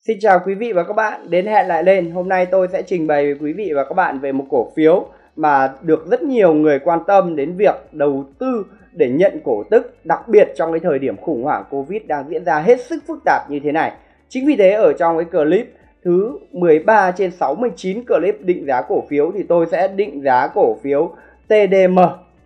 Xin chào quý vị và các bạn, đến hẹn lại lên. Hôm nay tôi sẽ trình bày với quý vị và các bạn về một cổ phiếu mà được rất nhiều người quan tâm đến việc đầu tư để nhận cổ tức, đặc biệt trong cái thời điểm khủng hoảng Covid đang diễn ra hết sức phức tạp như thế này. Chính vì thế ở trong cái clip thứ 13 trên 69 clip định giá cổ phiếu thì tôi sẽ định giá cổ phiếu TDM.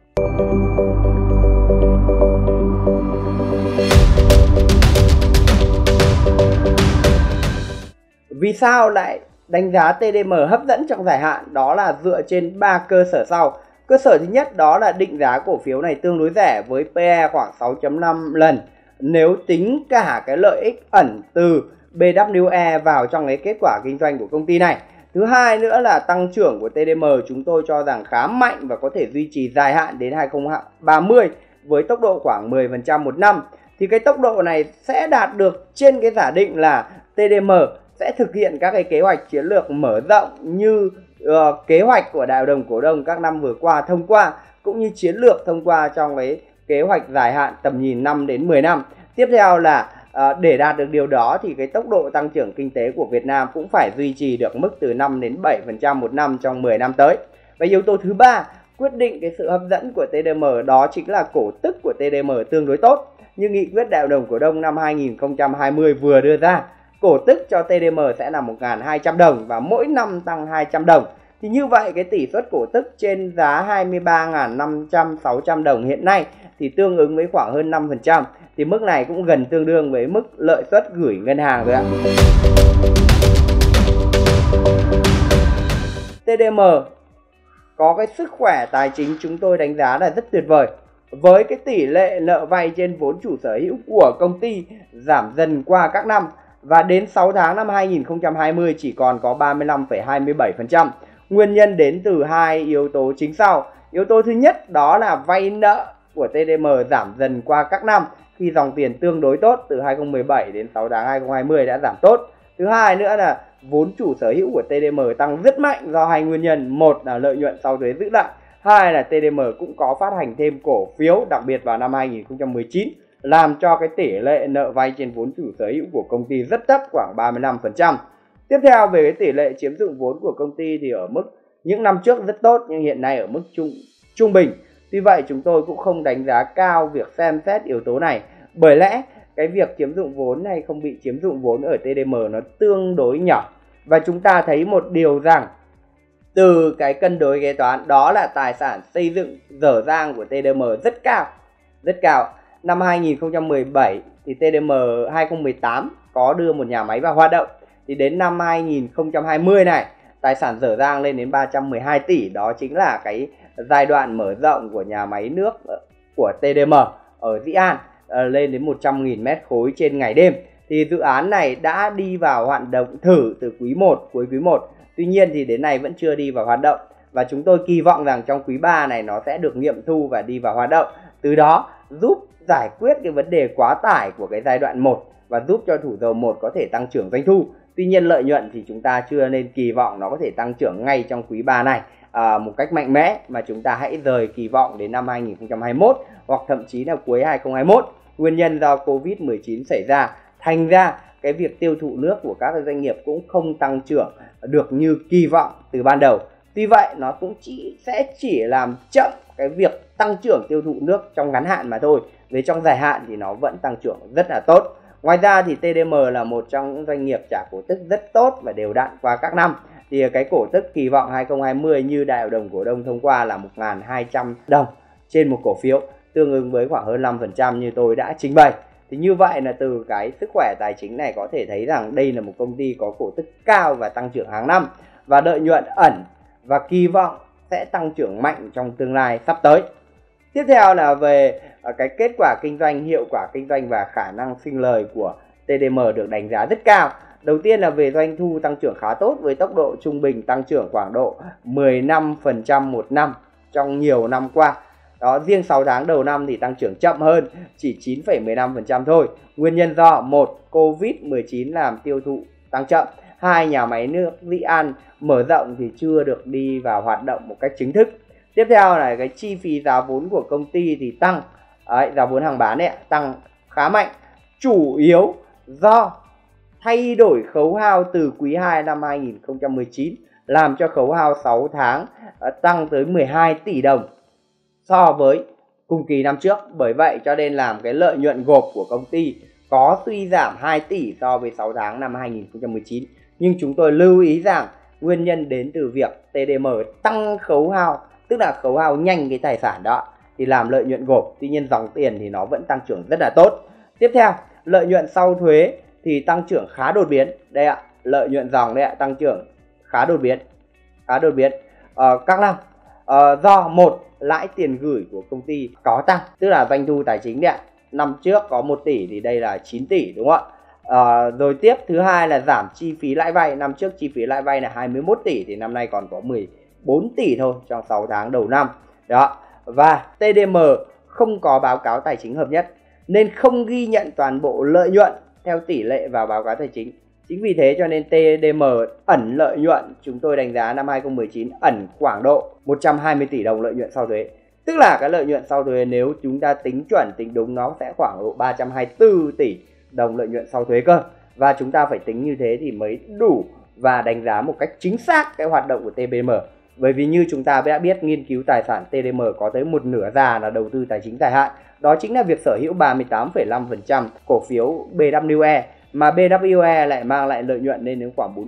Vì sao lại đánh giá TDM hấp dẫn trong dài hạn? Đó là dựa trên 3 cơ sở sau. Cơ sở thứ nhất đó là định giá cổ phiếu này tương đối rẻ với PE khoảng 6.5 lần. Nếu tính cả cái lợi ích ẩn từ BWE vào trong cái kết quả kinh doanh của công ty này. Thứ hai nữa là tăng trưởng của TDM chúng tôi cho rằng khá mạnh và có thể duy trì dài hạn đến 2030 với tốc độ khoảng 10% một năm. Thì cái tốc độ này sẽ đạt được trên cái giả định là TDM sẽ thực hiện các cái kế hoạch chiến lược mở rộng như kế hoạch của đại hội đồng cổ đông các năm vừa qua thông qua, cũng như chiến lược thông qua trong cái kế hoạch dài hạn tầm nhìn 5 đến 10 năm. Tiếp theo là để đạt được điều đó thì cái tốc độ tăng trưởng kinh tế của Việt Nam cũng phải duy trì được mức từ 5 đến 7% một năm trong 10 năm tới. Và yếu tố thứ ba quyết định cái sự hấp dẫn của TDM đó chính là cổ tức của TDM tương đối tốt. Như nghị quyết đại hội đồng cổ đông năm 2020 vừa đưa ra, cổ tức cho TDM sẽ là 1.200 đồng và mỗi năm tăng 200 đồng. Thì như vậy cái tỷ suất cổ tức trên giá 23.500-600 đồng hiện nay thì tương ứng với khoảng hơn 5%. Thì mức này cũng gần tương đương với mức lợi suất gửi ngân hàng rồi ạ. TDM có cái sức khỏe tài chính chúng tôi đánh giá là rất tuyệt vời. Với cái tỷ lệ nợ vay trên vốn chủ sở hữu của công ty giảm dần qua các năm và đến 6 tháng năm 2020 chỉ còn có 35,27%. Nguyên nhân đến từ hai yếu tố chính sau. Yếu tố thứ nhất đó là vay nợ của TDM giảm dần qua các năm khi dòng tiền tương đối tốt từ 2017 đến 6 tháng 2020 đã giảm tốt. Thứ hai nữa là vốn chủ sở hữu của TDM tăng rất mạnh do hai nguyên nhân. Một là lợi nhuận sau thuế giữ lại. Hai là TDM cũng có phát hành thêm cổ phiếu đặc biệt vào năm 2019 làm cho cái tỷ lệ nợ vay trên vốn chủ sở hữu của công ty rất thấp, khoảng 35%. Tiếp theo về cái tỷ lệ chiếm dụng vốn của công ty thì ở mức những năm trước rất tốt nhưng hiện nay ở mức trung bình. Tuy vậy chúng tôi cũng không đánh giá cao việc xem xét yếu tố này, bởi lẽ cái việc chiếm dụng vốn hay không bị chiếm dụng vốn ở TDM nó tương đối nhỏ. Và chúng ta thấy một điều rằng từ cái cân đối kế toán đó là tài sản xây dựng dở dang của TDM rất cao. Năm 2017 thì TDM 2018 có đưa một nhà máy vào hoạt động. Thì đến năm 2020 này tài sản dở dang lên đến 312 tỷ. Đó chính là cái giai đoạn mở rộng của nhà máy nước của TDM ở Dĩ An lên đến 100.000 mét khối trên ngày đêm. Thì dự án này đã đi vào hoạt động thử từ quý 1, cuối quý 1. Tuy nhiên thì đến nay vẫn chưa đi vào hoạt động. Và chúng tôi kỳ vọng rằng trong quý 3 này nó sẽ được nghiệm thu và đi vào hoạt động. Từ đó giúp giải quyết cái vấn đề quá tải của cái giai đoạn 1 và giúp cho thủ dầu 1 có thể tăng trưởng doanh thu. Tuy nhiên lợi nhuận thì chúng ta chưa nên kỳ vọng nó có thể tăng trưởng ngay trong quý 3 này một cách mạnh mẽ, mà chúng ta hãy rời kỳ vọng đến năm 2021 hoặc thậm chí là cuối 2021. Nguyên nhân do Covid-19 xảy ra, thành ra cái việc tiêu thụ nước của các doanh nghiệp cũng không tăng trưởng được như kỳ vọng từ ban đầu. Tuy vậy nó cũng sẽ chỉ làm chậm cái việc tăng trưởng tiêu thụ nước trong ngắn hạn mà thôi. Về trong dài hạn thì nó vẫn tăng trưởng rất là tốt. Ngoài ra thì TDM là một trong những doanh nghiệp trả cổ tức rất tốt và đều đặn qua các năm. Thì cái cổ tức kỳ vọng 2020 như đại hội đồng cổ đông thông qua là 1.200 đồng trên một cổ phiếu, tương ứng với khoảng hơn 5% như tôi đã trình bày. Thì như vậy là từ cái sức khỏe tài chính này có thể thấy rằng đây là một công ty có cổ tức cao và tăng trưởng hàng năm và lợi nhuận ẩn và kỳ vọng sẽ tăng trưởng mạnh trong tương lai sắp tới. Tiếp theo là về cái kết quả kinh doanh, hiệu quả kinh doanh và khả năng sinh lời của TDM được đánh giá rất cao. Đầu tiên là về doanh thu tăng trưởng khá tốt với tốc độ trung bình tăng trưởng khoảng độ 15% một năm trong nhiều năm qua. Đó, riêng 6 tháng đầu năm thì tăng trưởng chậm hơn, chỉ 9,15% thôi. Nguyên nhân do một, Covid-19 làm tiêu thụ tăng chậm. Hai, nhà máy nước Dĩ An mở rộng thì chưa được đi vào hoạt động một cách chính thức. Tiếp theo là cái chi phí giá vốn của công ty thì tăng. Đấy, giá vốn hàng bán ấy, tăng khá mạnh. Chủ yếu do thay đổi khấu hao từ quý 2 năm 2019, làm cho khấu hao 6 tháng tăng tới 12 tỷ đồng so với cùng kỳ năm trước. Bởi vậy cho nên làm cái lợi nhuận gộp của công ty có suy giảm 2 tỷ so với 6 tháng năm 2019. Nhưng chúng tôi lưu ý rằng nguyên nhân đến từ việc TDM tăng khấu hao, tức là khấu hao nhanh cái tài sản đó thì làm lợi nhuận gộp. Tuy nhiên dòng tiền thì nó vẫn tăng trưởng rất là tốt. Tiếp theo, lợi nhuận sau thuế thì tăng trưởng khá đột biến. Đây ạ, lợi nhuận dòng đây ạ, tăng trưởng khá đột biến. Các năm do một, lãi tiền gửi của công ty có tăng, tức là doanh thu tài chính đấy ạ. Năm trước có 1 tỷ thì đây là 9 tỷ đúng không ạ? Rồi tiếp thứ hai là giảm chi phí lãi vay. Năm trước chi phí lãi vay là 21 tỷ thì năm nay còn có 14 tỷ thôi trong 6 tháng đầu năm. Đó. Và TDM không có báo cáo tài chính hợp nhất nên không ghi nhận toàn bộ lợi nhuận theo tỷ lệ vào báo cáo tài chính. Chính vì thế cho nên TDM ẩn lợi nhuận, chúng tôi đánh giá năm 2019 ẩn khoảng độ 120 tỷ đồng lợi nhuận sau thuế. Tức là cái lợi nhuận sau thuế nếu chúng ta tính chuẩn, tính đúng nó sẽ khoảng độ 324 tỷ đồng lợi nhuận sau thuế cơ. Và chúng ta phải tính như thế thì mới đủ và đánh giá một cách chính xác cái hoạt động của TDM. Bởi vì như chúng ta đã biết, nghiên cứu tài sản TDM có tới một nửa già là đầu tư tài chính dài hạn. Đó chính là việc sở hữu 38,5% cổ phiếu BWE, mà BWE lại mang lại lợi nhuận lên đến khoảng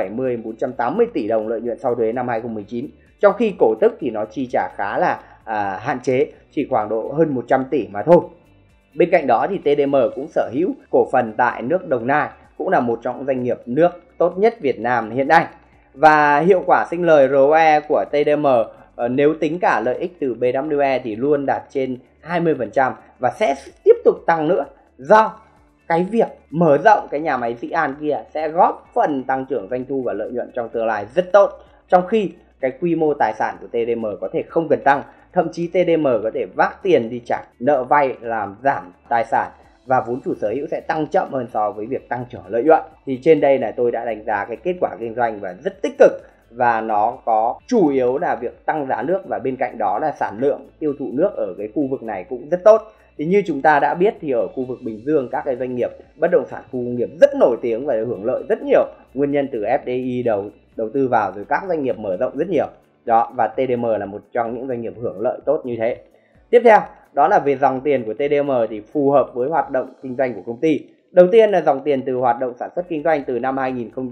470-480 tỷ đồng lợi nhuận sau thuế năm 2019. Trong khi cổ tức thì nó chi trả khá là hạn chế, chỉ khoảng độ hơn 100 tỷ mà thôi. Bên cạnh đó thì TDM cũng sở hữu cổ phần tại nước Đồng Nai, cũng là một trong doanh nghiệp nước tốt nhất Việt Nam hiện nay. Và hiệu quả sinh lời ROE của TDM nếu tính cả lợi ích từ BWE thì luôn đạt trên 20% và sẽ tiếp tục tăng nữa, do cái việc mở rộng cái nhà máy Dĩ An kia sẽ góp phần tăng trưởng doanh thu và lợi nhuận trong tương lai rất tốt. Trong khi cái quy mô tài sản của TDM có thể không cần tăng, thậm chí TDM có thể vác tiền đi trả nợ vay làm giảm tài sản và vốn chủ sở hữu sẽ tăng chậm hơn so với việc tăng trưởng lợi nhuận. Thì trên đây là tôi đã đánh giá cái kết quả kinh doanh và rất tích cực, và nó có chủ yếu là việc tăng giá nước và bên cạnh đó là sản lượng tiêu thụ nước ở cái khu vực này cũng rất tốt. Thì như chúng ta đã biết thì ở khu vực Bình Dương các cái doanh nghiệp bất động sản khu công nghiệp rất nổi tiếng và hưởng lợi rất nhiều, nguyên nhân từ FDI đầu tư vào, rồi các doanh nghiệp mở rộng rất nhiều. Đó, và TDM là một trong những doanh nghiệp hưởng lợi tốt như thế. Tiếp theo, đó là về dòng tiền của TDM thì phù hợp với hoạt động kinh doanh của công ty. Đầu tiên là dòng tiền từ hoạt động sản xuất kinh doanh từ năm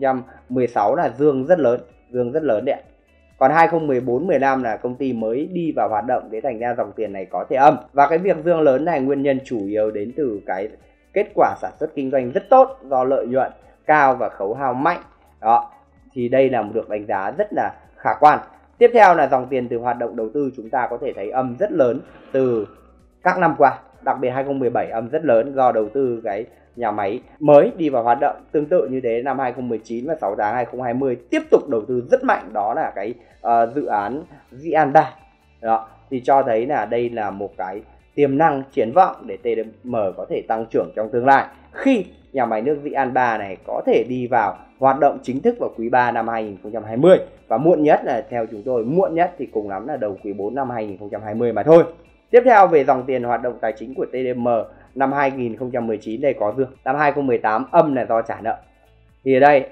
2016 là dương rất lớn đấy. Còn 2014-15 là công ty mới đi vào hoạt động, để thành ra dòng tiền này có thể âm. Và cái việc dương lớn này nguyên nhân chủ yếu đến từ cái kết quả sản xuất kinh doanh rất tốt do lợi nhuận cao và khấu hao mạnh. Đó, thì đây là một được đánh giá rất là khả quan. Tiếp theo là dòng tiền từ hoạt động đầu tư, chúng ta có thể thấy âm rất lớn từ các năm qua, đặc biệt 2017 âm rất lớn do đầu tư cái nhà máy mới đi vào hoạt động. Tương tự như thế năm 2019 và 6 tháng 2020 tiếp tục đầu tư rất mạnh, đó là cái dự án Dĩ An 3. Đó, thì cho thấy là đây là một cái tiềm năng triển vọng để TDM có thể tăng trưởng trong tương lai khi nhà máy nước Dĩ An 3 này có thể đi vào hoạt động chính thức vào quý 3 năm 2020 và muộn nhất là theo chúng tôi, muộn nhất thì cùng lắm là đầu quý 4 năm 2020 mà thôi. Tiếp theo về dòng tiền hoạt động tài chính của TDM năm 2019 đây có dương. Năm 2018 âm là do trả nợ. Thì ở đây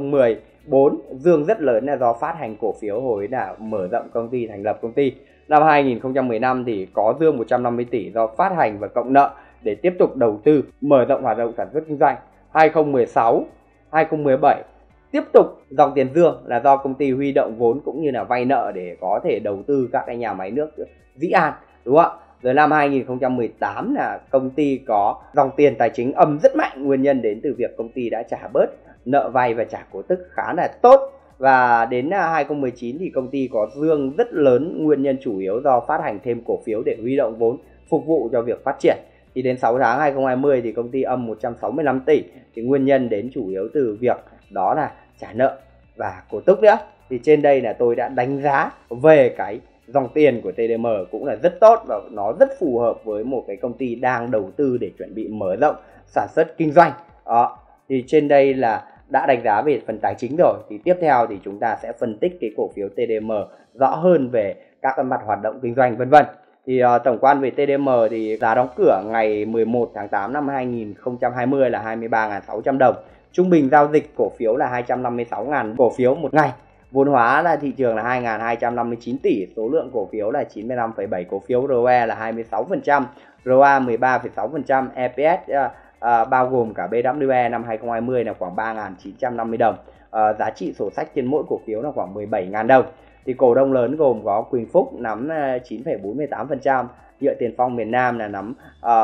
2014 dương rất lớn là do phát hành cổ phiếu hồi là mở rộng công ty, thành lập công ty. Năm 2015 thì có dương 150 tỷ do phát hành và cộng nợ để tiếp tục đầu tư, mở rộng hoạt động sản xuất kinh doanh. 2016, 2017 tiếp tục dòng tiền dương là do công ty huy động vốn cũng như là vay nợ để có thể đầu tư các cái nhà máy nước Dĩ An, đúng không ạ? Rồi năm 2018 là công ty có dòng tiền tài chính âm rất mạnh, nguyên nhân đến từ việc công ty đã trả bớt nợ vay và trả cổ tức khá là tốt. Và đến 2019 thì công ty có dương rất lớn, nguyên nhân chủ yếu do phát hành thêm cổ phiếu để huy động vốn phục vụ cho việc phát triển. Thì đến 6 tháng 2020 thì công ty âm 165 tỷ, thì nguyên nhân đến chủ yếu từ việc đó là trả nợ và cổ tức nữa. Thì trên đây là tôi đã đánh giá về cái dòng tiền của TDM cũng là rất tốt và nó rất phù hợp với một cái công ty đang đầu tư để chuẩn bị mở rộng sản xuất kinh doanh. Đó, thì trên đây là đã đánh giá về phần tài chính rồi. Thì tiếp theo thì chúng ta sẽ phân tích cái cổ phiếu TDM rõ hơn về các cái mặt hoạt động kinh doanh vân vân. Thì tổng quan về TDM thì giá đóng cửa ngày 11 tháng 8 năm 2020 là 23.600 đồng. Trung bình giao dịch cổ phiếu là 256.000 cổ phiếu một ngày. Vốn hóa là thị trường là 2.259 tỷ, số lượng cổ phiếu là 95,7 cổ phiếu, ROE là 26%, ROA 13,6%, EPS bao gồm cả BWE năm 2020 là khoảng 3.950 đồng. Giá trị sổ sách trên mỗi cổ phiếu là khoảng 17.000 đồng. Thì cổ đông lớn gồm có Quỳnh Phúc nắm 9,48%, Nhựa Tiền Phong miền Nam là nắm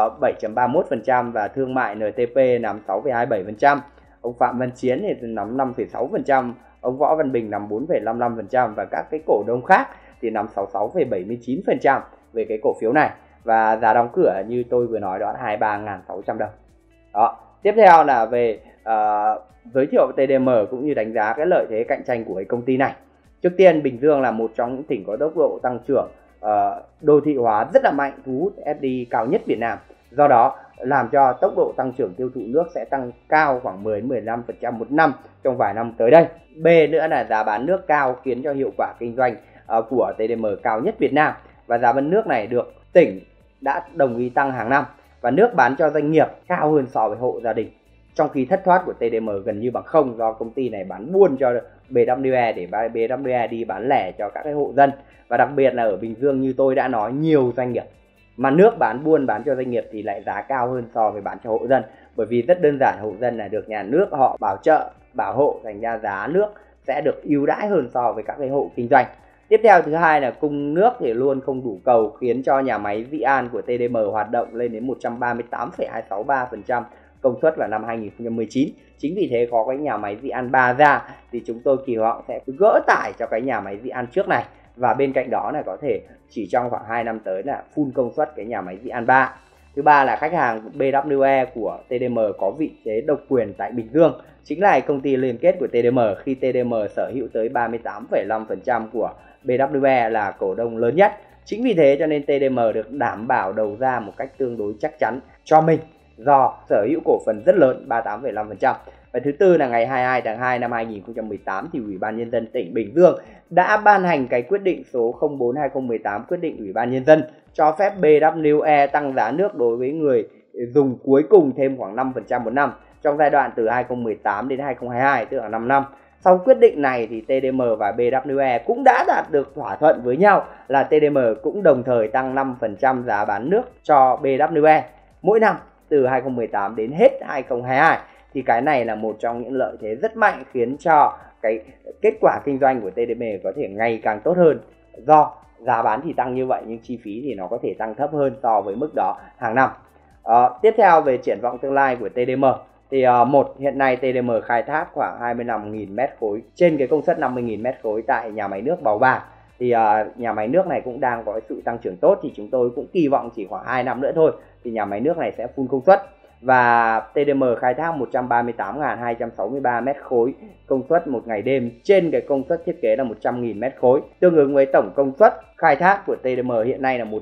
7,31% và Thương mại NTP nắm 6,27%. Ông Phạm Văn Chiến thì nắm 5,6%, ông Võ Văn Bình nắm 4,55% và các cái cổ đông khác thì nắm 66,79% về cái cổ phiếu này. Và giá đóng cửa như tôi vừa nói đó là 23.600 đồng. Đó. Tiếp theo là về giới thiệu TDM cũng như đánh giá cái lợi thế cạnh tranh của cái công ty này. Trước tiên, Bình Dương là một trong những tỉnh có tốc độ tăng trưởng đô thị hóa rất là mạnh, thu hút FDI cao nhất Việt Nam. Do đó làm cho tốc độ tăng trưởng tiêu thụ nước sẽ tăng cao khoảng 10-15% một năm trong vài năm tới đây. B nữa là giá bán nước cao khiến cho hiệu quả kinh doanh của TDM cao nhất Việt Nam, và giá bán nước này được tỉnh đã đồng ý tăng hàng năm, và nước bán cho doanh nghiệp cao hơn so với hộ gia đình. Trong khi thất thoát của TDM gần như bằng không do công ty này bán buôn cho BWE để BWE đi bán lẻ cho các cái hộ dân. Và đặc biệt là ở Bình Dương như tôi đã nói, nhiều doanh nghiệp mà nước bán buôn bán cho doanh nghiệp thì lại giá cao hơn so với bán cho hộ dân. Bởi vì rất đơn giản, hộ dân là được nhà nước họ bảo trợ, bảo hộ, thành ra giá nước sẽ được ưu đãi hơn so với các cái hộ kinh doanh. Tiếp theo, thứ hai là cung nước thì luôn không đủ cầu khiến cho nhà máy Dĩ An của TDM hoạt động lên đến 138,263% công suất vào năm 2019. Chính vì thế có cái nhà máy Dĩ An 3 ra thì chúng tôi kỳ vọng sẽ gỡ tải cho cái nhà máy Dĩ An trước này, và bên cạnh đó là có thể chỉ trong khoảng 2 năm tới là full công suất cái nhà máy Dĩ An 3. Thứ ba là khách hàng BWE của TDM có vị thế độc quyền tại Bình Dương, chính là công ty liên kết của TDM, khi TDM sở hữu tới 38,5% của BWE là cổ đông lớn nhất. Chính vì thế cho nên TDM được đảm bảo đầu ra một cách tương đối chắc chắn cho mình do sở hữu cổ phần rất lớn 38,5%. Và thứ tư là ngày 22 tháng 2 năm 2018 thì Ủy ban Nhân dân tỉnh Bình Dương đã ban hành cái quyết định số 04/2018, quyết định Ủy ban Nhân dân cho phép BWE tăng giá nước đối với người dùng cuối cùng thêm khoảng 5% một năm trong giai đoạn từ 2018 đến 2022, tức là 5 năm. Sau quyết định này thì TDM và BWE cũng đã đạt được thỏa thuận với nhau là TDM cũng đồng thời tăng 5% giá bán nước cho BWE mỗi năm từ 2018 đến hết 2022. Thì cái này là một trong những lợi thế rất mạnh khiến cho cái kết quả kinh doanh của TDM có thể ngày càng tốt hơn, do giá bán thì tăng như vậy nhưng chi phí thì nó có thể tăng thấp hơn so với mức đó hàng năm. Tiếp theo về triển vọng tương lai của TDM thì hiện nay TDM khai thác khoảng 25.000 mét khối trên cái công suất 50.000 mét khối tại nhà máy nước Bào Bàng. Thì nhà máy nước này cũng đang có sự tăng trưởng tốt, thì chúng tôi cũng kỳ vọng chỉ khoảng 2 năm nữa thôi thì nhà máy nước này sẽ full công suất. Và TDM khai thác 138.263 mét khối công suất một ngày đêm trên cái công suất thiết kế là 100.000 mét khối, tương ứng với tổng công suất khai thác của TDM hiện nay là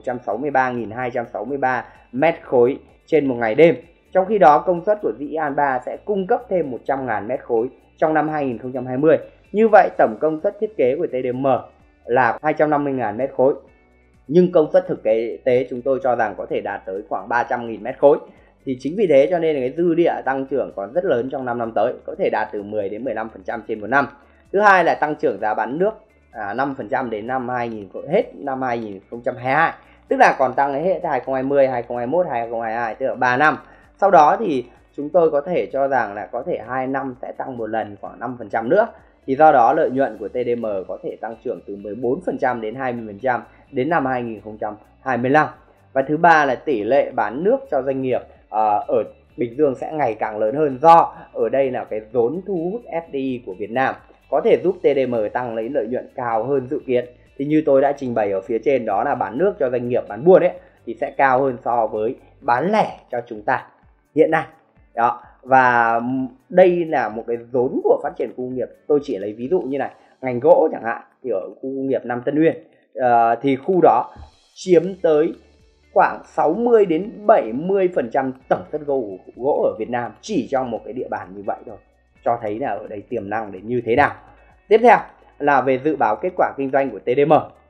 163.263 mét khối trên một ngày đêm. Trong khi đó công suất của Dĩ An 3 sẽ cung cấp thêm 100.000 mét khối trong năm 2020. Như vậy tổng công suất thiết kế của TDM là 250.000 mét khối. Nhưng công suất thực tế chúng tôi cho rằng có thể đạt tới khoảng 300.000 mét khối. Thì chính vì thế cho nên là cái dư địa tăng trưởng còn rất lớn trong 5 năm tới, có thể đạt từ 10 đến 15% trên một năm. Thứ hai là tăng trưởng giá bán nước 5% đến hết năm 2022. Tức là còn tăng hết 2020, 2021, 2022, tức là 3 năm. Sau đó thì chúng tôi có thể cho rằng là có thể 2 năm sẽ tăng một lần khoảng 5% nữa. Thì do đó lợi nhuận của TDM có thể tăng trưởng từ 14% đến 20% đến năm 2025. Và thứ ba là tỷ lệ bán nước cho doanh nghiệp ở Bình Dương sẽ ngày càng lớn hơn, do ở đây là cái vốn thu hút FDI của Việt Nam có thể giúp TDM tăng lấy lợi nhuận cao hơn dự kiến. Thì như tôi đã trình bày ở phía trên, đó là bán nước cho doanh nghiệp bán buôn ấy thì sẽ cao hơn so với bán lẻ cho chúng ta hiện nay. Đó. Và đây là một cái vốn của phát triển khu công nghiệp. Tôi chỉ lấy ví dụ như này, ngành gỗ chẳng hạn, thì ở khu công nghiệp Nam Tân Uyên thì khu đó chiếm tới khoảng 60 đến 70% tổng suất gỗ ở Việt Nam chỉ trong một cái địa bàn như vậy thôi, cho thấy là ở đây tiềm năng đến như thế nào. Tiếp theo là về dự báo kết quả kinh doanh của TDM.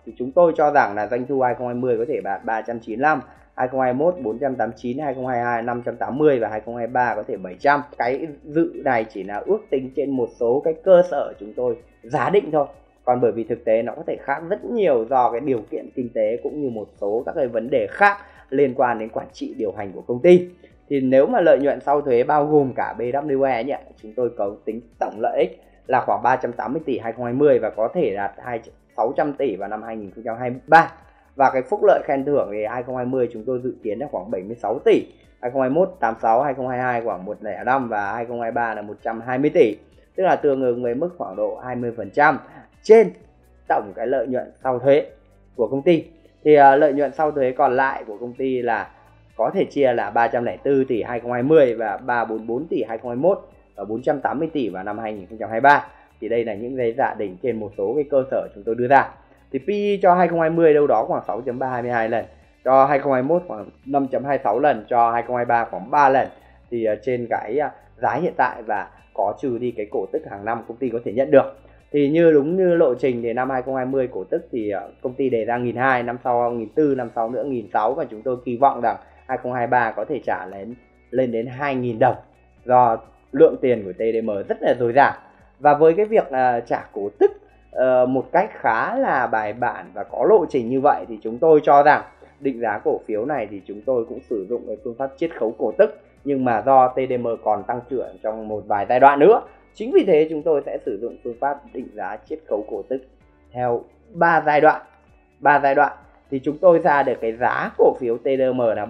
thì chúng tôi cho rằng là doanh thu 2020 có thể đạt 395, 2021 489, 2022 580 và 2023 có thể 700. Cái dự này chỉ là ước tính trên một số cái cơ sở chúng tôi giả định thôi. Còn bởi vì thực tế nó có thể khác rất nhiều do cái điều kiện kinh tế cũng như một số các cái vấn đề khác liên quan đến quản trị điều hành của công ty. Thì nếu mà lợi nhuận sau thuế bao gồm cả BWE nhỉ, chúng tôi có tính tổng lợi ích là khoảng 380 tỷ 2020 và có thể đạt 600 tỷ vào năm 2023. Và cái phúc lợi khen thưởng thì 2020 chúng tôi dự kiến là khoảng 76 tỷ, 2021 86, 2022 khoảng 105 và 2023 là 120 tỷ. Tức là tương ứng với mức khoảng độ 20% trên tổng cái lợi nhuận sau thuế của công ty. Thì lợi nhuận sau thuế còn lại của công ty là có thể chia là 304 tỷ 2020 và 344 tỷ 2021 và 480 tỷ vào năm 2023. Thì đây là những giấy giả định trên một số cái cơ sở chúng tôi đưa ra. Thì PE cho 2020 đâu đó khoảng 6.322 lần, cho 2021 khoảng 5.26 lần, cho 2023 khoảng 3 lần. Thì trên cái giá hiện tại và có trừ đi cái cổ tức hàng năm công ty có thể nhận được. Thì đúng như lộ trình thì năm 2020 cổ tức thì công ty đề ra 1.200, năm sau 1.400, năm sau nữa 1.600 và chúng tôi kỳ vọng rằng 2023 có thể trả lên đến 2.000 đồng do lượng tiền của TDM rất là dồi dào. Và với cái việc trả cổ tức một cách khá là bài bản và có lộ trình như vậy thì chúng tôi cho rằng định giá cổ phiếu này thì chúng tôi cũng sử dụng cái phương pháp chiết khấu cổ tức, nhưng mà do TDM còn tăng trưởng trong một vài giai đoạn nữa, chính vì thế chúng tôi sẽ sử dụng phương pháp định giá chiết khấu cổ tức theo 3 giai đoạn. 3 giai đoạn thì chúng tôi ra được cái giá cổ phiếu TDM là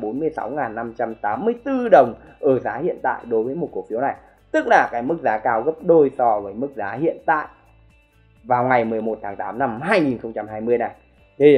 46.584 đồng ở giá hiện tại đối với một cổ phiếu này, tức là cái mức giá cao gấp đôi so với mức giá hiện tại vào ngày 11 tháng 8 năm 2020 này. Thì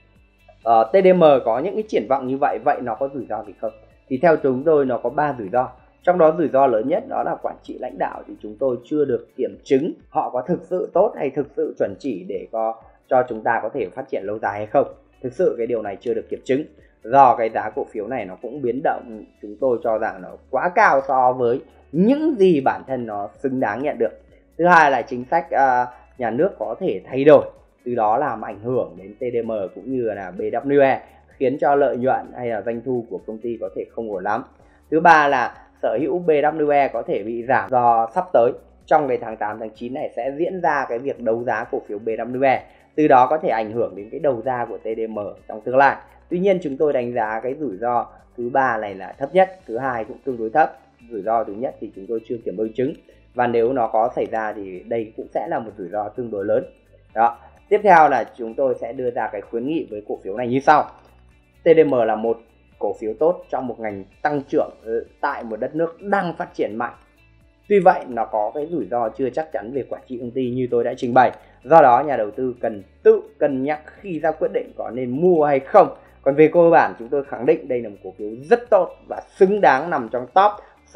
TDM có những cái triển vọng như vậy, vậy nó có rủi ro gì không? Thì theo chúng tôi nó có 3 rủi ro. Trong đó rủi ro lớn nhất đó là quản trị lãnh đạo thì chúng tôi chưa được kiểm chứng họ có thực sự tốt hay thực sự chuẩn chỉ để cho chúng ta có thể phát triển lâu dài hay không. Thực sự cái điều này chưa được kiểm chứng. Do cái giá cổ phiếu này nó cũng biến động, chúng tôi cho rằng nó quá cao so với những gì bản thân nó xứng đáng nhận được. Thứ hai là chính sách nhà nước có thể thay đổi, từ đó làm ảnh hưởng đến TDM cũng như là BWE, khiến cho lợi nhuận hay là doanh thu của công ty có thể không ổn lắm. Thứ ba là sở hữu BWE có thể bị giảm do sắp tới trong cái tháng 8 tháng 9 này sẽ diễn ra cái việc đấu giá cổ phiếu BWE, từ đó có thể ảnh hưởng đến cái đầu ra của TDM trong tương lai. Tuy nhiên chúng tôi đánh giá cái rủi ro thứ ba này là thấp nhất, thứ hai cũng tương đối thấp. Rủi ro thứ nhất thì chúng tôi chưa kiểm chứng, và nếu nó có xảy ra thì đây cũng sẽ là một rủi ro tương đối lớn. Đó. Tiếp theo là chúng tôi sẽ đưa ra cái khuyến nghị với cổ phiếu này như sau. TDM là một cổ phiếu tốt trong một ngành tăng trưởng tại một đất nước đang phát triển mạnh. Tuy vậy nó có cái rủi ro chưa chắc chắn về quản trị công ty như tôi đã trình bày. Do đó nhà đầu tư cần tự cân nhắc khi ra quyết định có nên mua hay không. Còn về cơ bản chúng tôi khẳng định đây là một cổ phiếu rất tốt và xứng đáng nằm trong top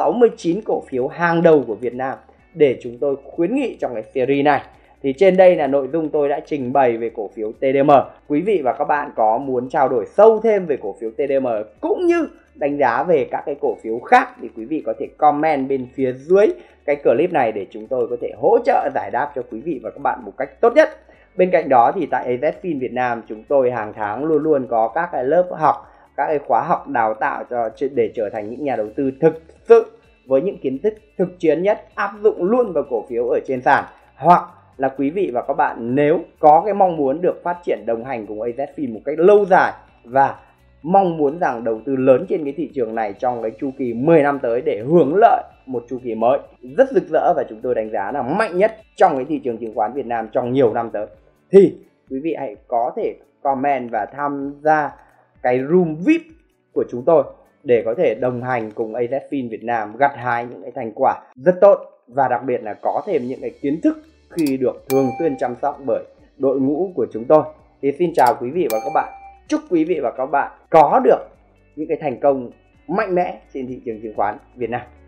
69 cổ phiếu hàng đầu của Việt Nam để chúng tôi khuyến nghị trong cái series này. Thì trên đây là nội dung tôi đã trình bày về cổ phiếu TDM. Quý vị và các bạn có muốn trao đổi sâu thêm về cổ phiếu TDM cũng như đánh giá về các cái cổ phiếu khác thì quý vị có thể comment bên phía dưới cái clip này để chúng tôi có thể hỗ trợ giải đáp cho quý vị và các bạn một cách tốt nhất. Bên cạnh đó thì tại AZFIN Việt Nam chúng tôi hàng tháng luôn luôn có các cái lớp học, các cái khóa học đào tạo để trở thành những nhà đầu tư thực sự với những kiến thức thực chiến nhất áp dụng luôn vào cổ phiếu ở trên sàn. Hoặc là quý vị và các bạn nếu có cái mong muốn được phát triển đồng hành cùng AZFIN một cách lâu dài và mong muốn rằng đầu tư lớn trên cái thị trường này trong cái chu kỳ 10 năm tới để hưởng lợi một chu kỳ mới rất rực rỡ và chúng tôi đánh giá là mạnh nhất trong cái thị trường chứng khoán Việt Nam trong nhiều năm tới, thì quý vị hãy có thể comment và tham gia cái room VIP của chúng tôi để có thể đồng hành cùng AZFIN Việt Nam gặt hái những cái thành quả rất tốt và đặc biệt là có thêm những cái kiến thức khi được thường xuyên chăm sóc bởi đội ngũ của chúng tôi. Thì xin chào quý vị và các bạn. Chúc quý vị và các bạn có được những cái thành công mạnh mẽ trên thị trường chứng khoán Việt Nam.